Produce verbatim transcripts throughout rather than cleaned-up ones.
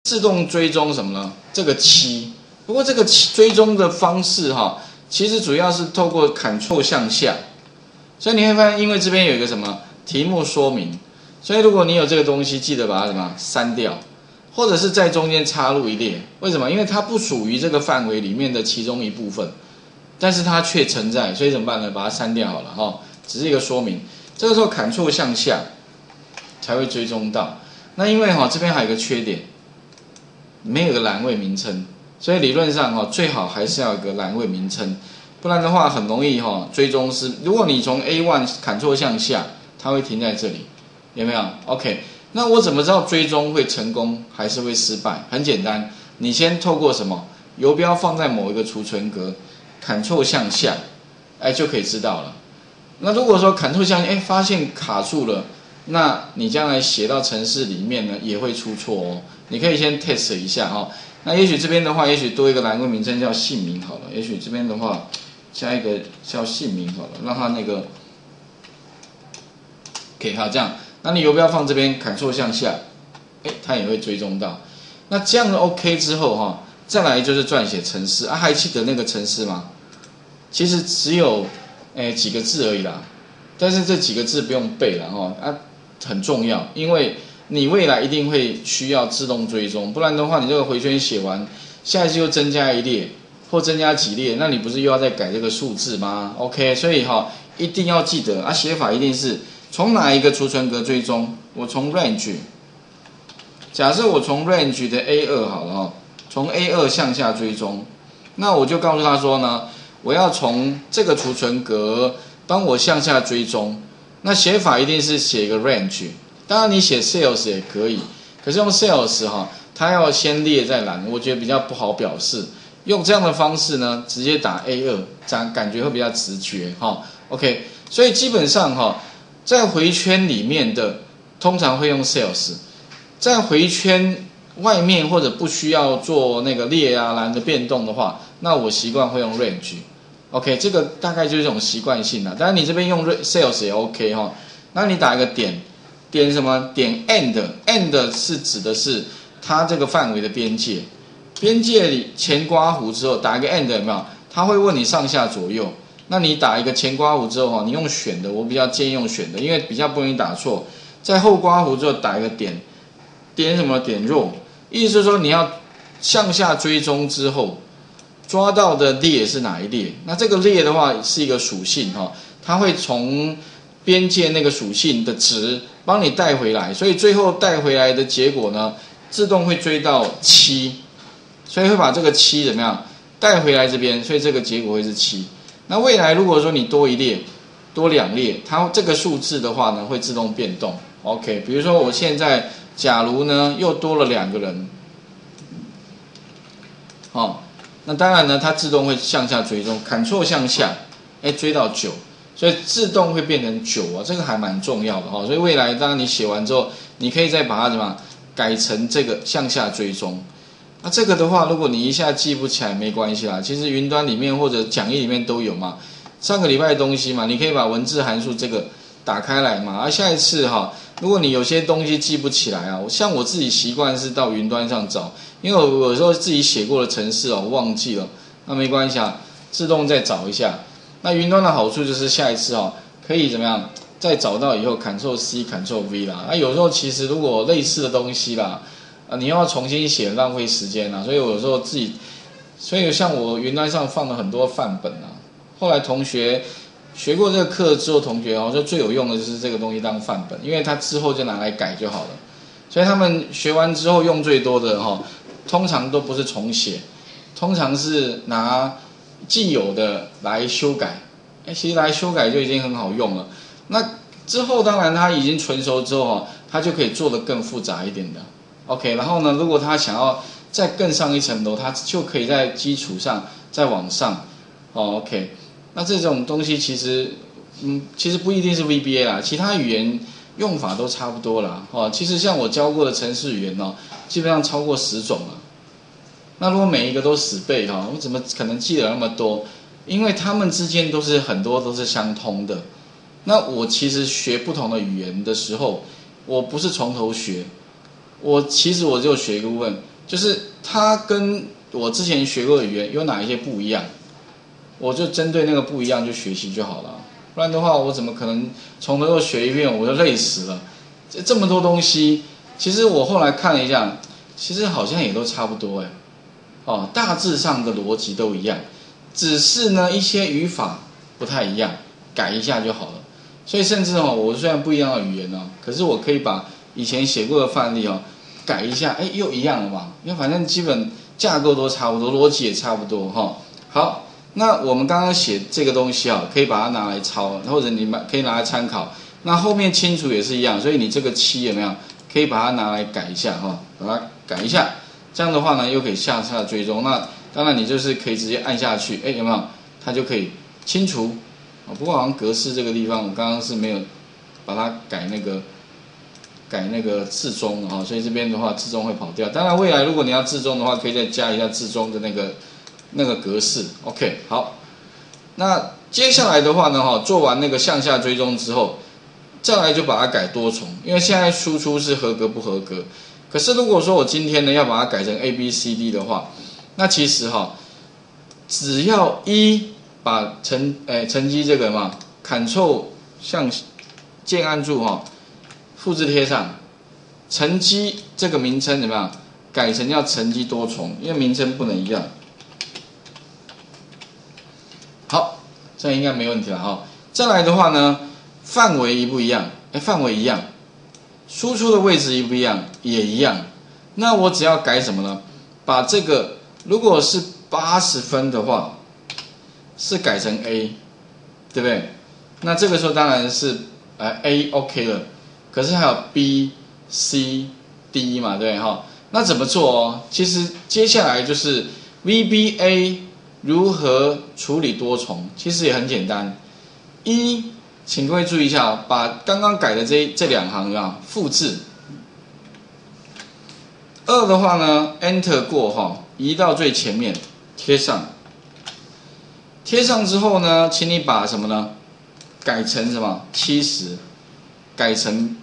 自动追踪什么呢？这个七，不过这个追踪的方式哈，其实主要是透过 Ctrl 向下，所以你会发现，因为这边有一个什么题目说明，所以如果你有这个东西，记得把它什么删掉，或者是在中间插入一列。为什么？因为它不属于这个范围里面的其中一部分，但是它却存在，所以怎么办呢？把它删掉好了哈，只是一个说明。这个时候 Ctrl 向下才会追踪到。那因为哈这边还有一个缺点。没有个栏位名称，所以理论上哈最好还是要有个栏位名称，不然的话很容易哈追踪失。如果你从 A 一 Ctrl 向下，它会停在这里，有没有 ？OK， 那我怎么知道追踪会成功还是会失败？很简单，你先透过什么游标放在某一个储存格 ，Ctrl 向下，哎就可以知道了。那如果说 Ctrl 向下，哎发现卡住了。那你将来写到程式里面呢，也会出错哦。你可以先 test 一下哈、哦。那也许这边的话，也许多一个栏位名称叫姓名好了。也许这边的话，加一个叫姓名好了，让它那个，可以哈这样。那你游标放这边 ，Ctrl 向下，哎，它也会追踪到。那这样 OK 之后哈、哦，再来就是撰写程式啊，还记得那个程式吗？其实只有哎几个字而已啦，但是这几个字不用背了哈啊。很重要，因为你未来一定会需要自动追踪，不然的话，你这个回圈写完，下一次又增加一列或增加几列，那你不是又要再改这个数字吗 ？OK， 所以哈，一定要记得啊，写法一定是从哪一个储存格追踪？我从 range， 假设我从 range 的 A 二 好了哈，从 A 二 向下追踪，那我就告诉他说呢，我要从这个储存格帮我向下追踪。那写法一定是写一个 range， 当然你写 sales 也可以，可是用 sales 哈，它要先列在栏，我觉得比较不好表示。用这样的方式呢，直接打 A 二， 这样感觉会比较直觉哈。OK， 所以基本上哈，在回圈里面的通常会用 sales， 在回圈外面或者不需要做那个列啊栏的变动的话，那我习惯会用 range。OK， 这个大概就是这种习惯性啦。当然你这边用 sales 也 OK 哈。那你打一个点，点什么？点 end，end 是指的是它这个范围的边界。边界里前刮弧之后，打一个 end 有没有？它会问你上下左右。那你打一个前刮弧之后哈，你用选的，我比较建议用选的，因为比较不容易打错。在后刮弧之后打一个点，点什么？点 row， 意思是说你要向下追踪之后。抓到的列是哪一列？那这个列的话是一个属性哈，它会从边界那个属性的值帮你带回来，所以最后带回来的结果呢，自动会追到七，所以会把这个七怎么样带回来这边，所以这个结果会是七。那未来如果说你多一列、多两列，它这个数字的话呢会自动变动。OK， 比如说我现在假如呢又多了两个人，哦。那当然呢，它自动会向下追踪 ，Ctrl 向下，哎，追到九，所以自动会变成九啊，这个还蛮重要的哈。所以未来当然你写完之后，你可以再把它怎么改成这个向下追踪。那这个的话，如果你一下记不起来没关系啦，其实云端里面或者讲义里面都有嘛。上个礼拜的东西嘛，你可以把文字函数这个打开来嘛。而下一次哈，如果你有些东西记不起来啊，像我自己习惯是到云端上找。因为我有时候自己写过的程式哦，我忘记了，那没关系啊，自动再找一下。那云端的好处就是下一次哦，可以怎么样？再找到以后 ，Ctrl C、Ctrl V 啦。那有时候其实如果类似的东西啦，啊，你要重新写，浪费时间啦。所以我有时候自己，所以像我云端上放了很多范本啊。后来同学学过这个课之后，同学哦说最有用的就是这个东西当范本，因为它之后就拿来改就好了。所以他们学完之后用最多的哈。通常都不是重写，通常是拿既有的来修改。哎，其实来修改就已经很好用了。那之后当然它已经纯熟之后，它就可以做得更复杂一点的。OK， 然后呢，如果他想要再更上一层楼，他就可以在基础上再往上。哦 ，OK， 那这种东西其实，嗯，其实不一定是 V B A 啦，其他语言用法都差不多啦。哦，其实像我教过的程式语言哦。基本上超过十种了，那如果每一个都死背哈，我怎么可能记得那么多？因为他们之间都是很多都是相通的。那我其实学不同的语言的时候，我不是从头学，我其实我就学一个部分， 就是它跟我之前学过的语言有哪一些不一样，我就针对那个不一样就学习就好了。不然的话，我怎么可能从头又学一遍，我就累死了。这这么多东西，其实我后来看了一下，其实好像也都差不多哎，哦，大致上的逻辑都一样，只是呢一些语法不太一样，改一下就好了。所以甚至哦，我虽然不一样的语言哦，可是我可以把以前写过的范例哦改一下，哎，又一样了嘛，因为反正基本架构都差不多，逻辑也差不多哈、哦。好。那我们刚刚写这个东西啊，可以把它拿来抄，或者你可以拿来参考。那后面清除也是一样，所以你这个七有没有可以把它拿来改一下哈，把它改一下。这样的话呢，又可以向下追踪。那当然你就是可以直接按下去，哎，有没有？它就可以清除。不过好像格式这个地方，我刚刚是没有把它改那个改那个字中啊，所以这边的话字中会跑掉。当然未来如果你要字中的话，可以再加一下字中的那个。那个格式 ，OK， 好。那接下来的话呢，哈，做完那个向下追踪之后，再来就把它改多重，因为现在输出是合格不合格。可是如果说我今天呢要把它改成 A B C D 的话，那其实哈，只要一把成诶成绩这个嘛 ，Ctrl 向键按住哈，复制贴上，成绩这个名称怎么样？改成叫成绩多重，因为名称不能一样。好，这样应该没问题了哈。再来的话呢，范围一不一样？哎，范围一样，输出的位置一不一样？也一样。那我只要改什么呢？把这个如果是八十分的话，是改成 A， 对不对？那这个时候当然是呃 A OK 了，可是还有 B、C、D 嘛，对不对哈？那怎么做哦？其实接下来就是 V B A。如何处理多重？其实也很简单。一，请各位注意一下，把刚刚改的这这两行啊复制。二的话呢 ，Enter 过哈，移到最前面，贴上。贴上之后呢，请你把什么呢？改成什么？七十，改成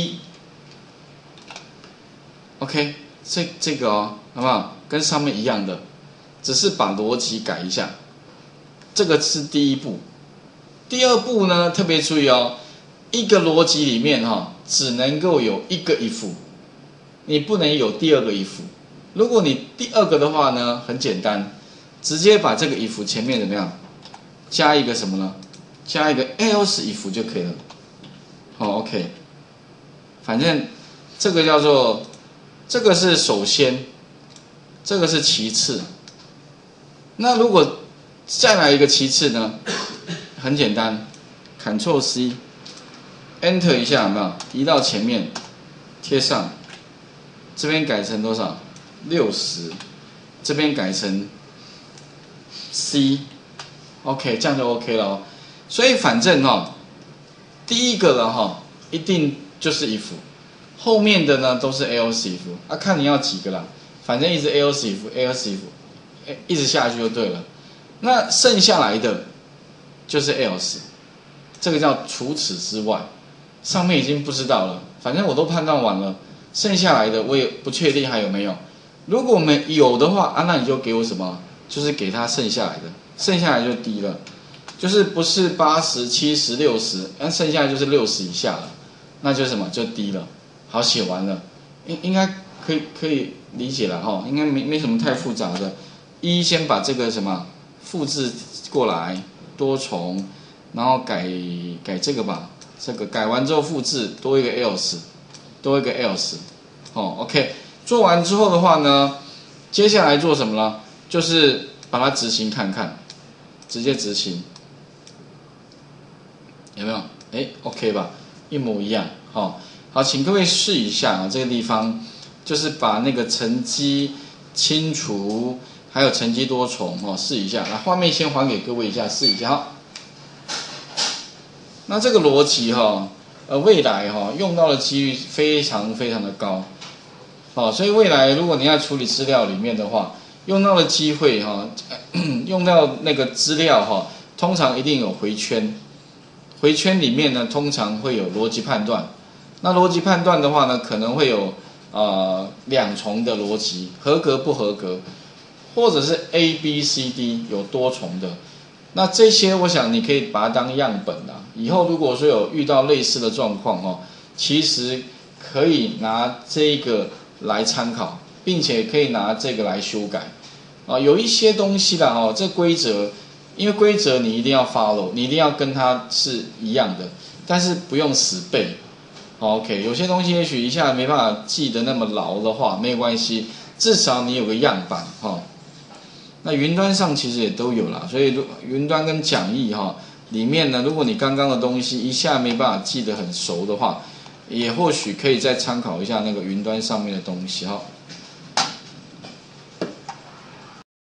B。OK， 这这个哦，好不好？跟上面一样的。只是把逻辑改一下，这个是第一步。第二步呢，特别注意哦，一个逻辑里面哈、哦，只能够有一个 if， 你不能有第二个 if。如果你第二个的话呢，很简单，直接把这个 if 前面怎么样，加一个什么呢？加一个 else if 就可以了。好 ，OK， 反正这个叫做，这个是首先，这个是其次。那如果再来一个其次呢？很简单 ，Ctrl C， Enter 一下，有没有？移到前面，贴上。这边改成多少？六十。这边改成 C，OK， 这样就 OK 了哦。所以反正哈、哦，第一个了哈、哦，一定就是 if， 后面的呢都是 else if， 啊，看你要几个啦，反正一直 else if，else if。一直下去就对了，那剩下来的就是 else， 这个叫除此之外，上面已经不知道了，反正我都判断完了，剩下来的我也不确定还有没有。如果没有的话啊，那你就给我什么？就是给他剩下来的，剩下来就低了，就是不是八十、七十、六十，那剩下来就是六十以下了，那就什么？就低了。好，写完了，应应该可以可以理解了哈，应该没没什么太复杂的。一先把这个什么复制过来，多重，然后改改这个吧，这个改完之后复制多一个 else， 多一个 else， 哦 ，OK， 做完之后的话呢，接下来做什么呢？就是把它执行看看，直接执行，有没有？哎 ，OK 吧，一模一样，好，好，请各位试一下啊，这个地方就是把那个成绩清除。还有成绩多重哦，试一下。那画面先还给各位一下，试一下哈。那这个逻辑哈，呃，未来哈用到的几率非常非常的高，好，所以未来如果你要处理资料里面的话，用到的机会哈，用到那个资料哈，通常一定有回圈，回圈里面呢通常会有逻辑判断。那逻辑判断的话呢，可能会有呃两重的逻辑，合格不合格，或者是 A B C D 有多重的。那这些我想你可以把它当样本啦，以后如果说有遇到类似的状况哦，其实可以拿这个来参考，并且可以拿这个来修改啊。有一些东西啦哦，这规则，因为规则你一定要 follow， 你一定要跟它是一样的，但是不用死背。OK， 有些东西也许一下没办法记得那么牢的话，没有关系，至少你有个样板哈。那云端上其实也都有啦，所以云端跟讲义哈里面呢，如果你刚刚的东西一下没办法记得很熟的话，也或许可以再参考一下那个云端上面的东西哈。